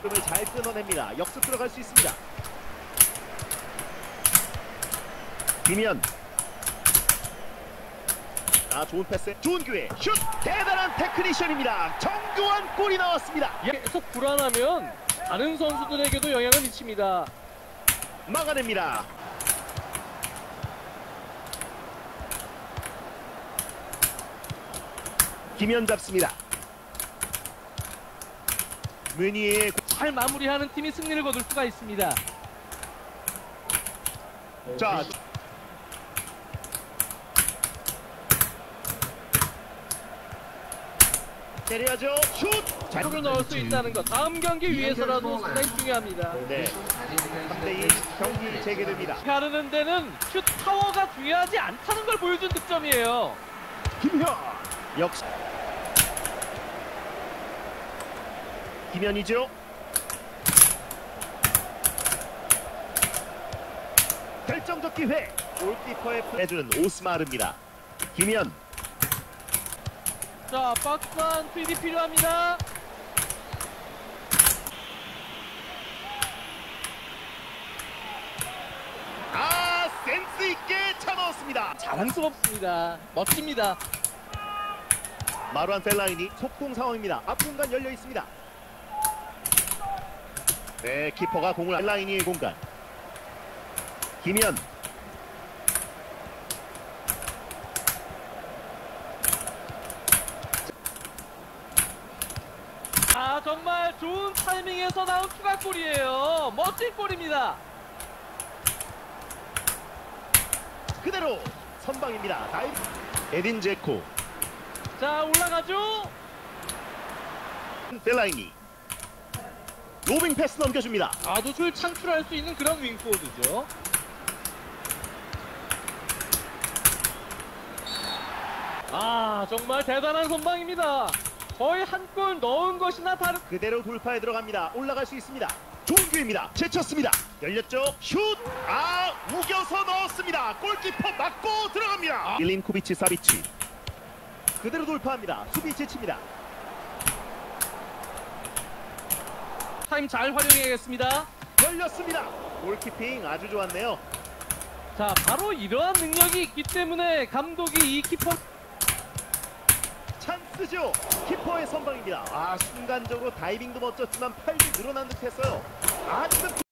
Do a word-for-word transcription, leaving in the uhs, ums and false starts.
흐름을 잘 끊어냅니다. 역습 들어갈 수 있습니다. 김현. 아, 좋은 패스, 좋은 기회, 슛! 대단한 테크니션입니다. 정교한 골이 나왔습니다. 계속 불안하면 다른 선수들에게도 영향을 미칩니다. 막아냅니다. 김현 잡습니다. 문희의 잘 마무리하는 팀이 승리를 거둘 수가 있습니다. 자, 때려야죠. 슛! 잘 골을 넣을 수 있다는 것, 다음 경기 위해서라도 상당히 중요합니다. 네, 삼 대 이 경기 재개됩니다. 가르는 데는 슛 파워가 중요하지 않다는 걸 보여준 득점이에요. 김현 역시 김현이죠. 결정적 기회. 골키퍼의 해주는 오스마르입니다. 김현. 자, 박스한 투입이 필요합니다. 아, 센스 있게 차 넣었습니다. 자랑스럽습니다. 멋집니다. 마루안 펠라인이 속공 상황입니다. 앞 공간 열려 있습니다. 네, 키퍼가 공을 펠라인이의 공간. 김현. 아, 정말 좋은 타이밍에서 나온 추가골이에요. 멋진 골입니다. 그대로 선방입니다. 다이브. 에딘 제코. 자, 올라가죠. 펠라인이 로빙 패스 넘겨줍니다. 아두술 창출할 수 있는 그런 윙포드죠. 아, 정말 대단한 선방입니다. 거의 한 골 넣은 것이나 다른. 그대로 돌파에 들어갑니다. 올라갈 수 있습니다. 좋은 기회입니다. 제쳤습니다. 열렸죠. 슛! 아, 우겨서 넣었습니다. 골키퍼 맞고 들어갑니다. 아. 일린코비치 사비치. 그대로 돌파합니다. 수비 제칩니다. 타임 잘 활용해야겠습니다. 열렸습니다. 골키핑 아주 좋았네요. 자, 바로 이러한 능력이 있기 때문에 감독이 이 키퍼 찬스죠. 키퍼의 선방입니다. 아, 순간적으로 다이빙도 멋졌지만 팔이 늘어난 듯했어요. 아, 지금